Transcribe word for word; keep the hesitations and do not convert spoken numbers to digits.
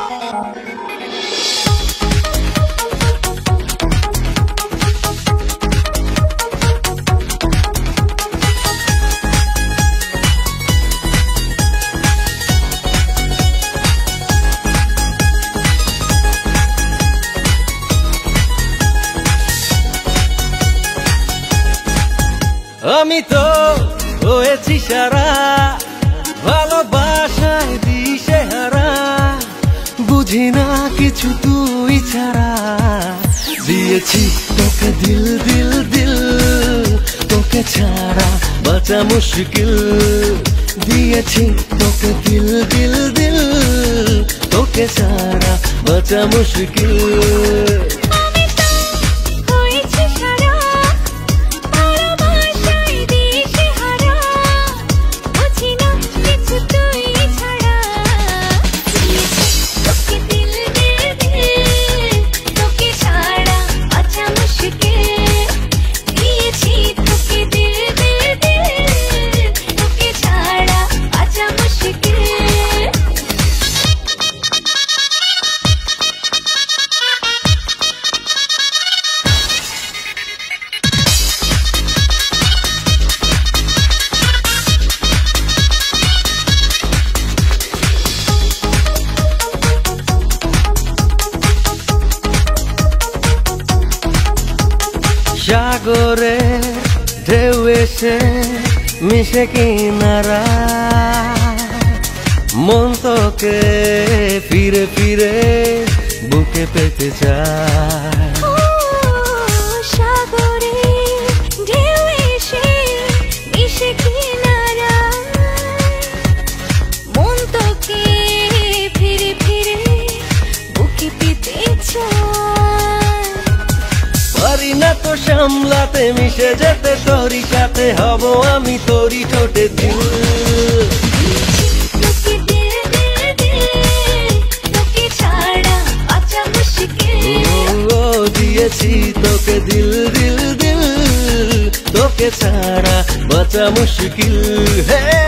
আমি তো হয়েছি সারা ভালোবাসায় দিশে হারা, বুঝি না কিছু তুই ছাড়া। দিয়েছি তোকে দিল দিল দিল, তোকে ছাড়া বাঁচা মুশকিল। দিয়েছি তোকে দিল দিল দিল, তোকে ছাড়া বাঁচা মুশকিল। সাগরে ঢেউ এসে মিশে কিনারা, মন তোকে ফিরে ফিরে বুকে পেতে চায়। সাগরে ঢেউ এসে মিশে কিনারা, মন তোকে ফিরে ফিরে বুকে পেতে চায়। পারি না তো সামলাতে, মিশে যেতে তোরই সাথে হব আমি তোরই ঠোঁটে দিল। তোকে দিল দিল দিল, তোকে ছাড়া বাঁচা মুশকিল। ও দিয়েছি তোকে দিল দিল দিল, তোকে ছাড়া বাঁচা মুশকিল। হে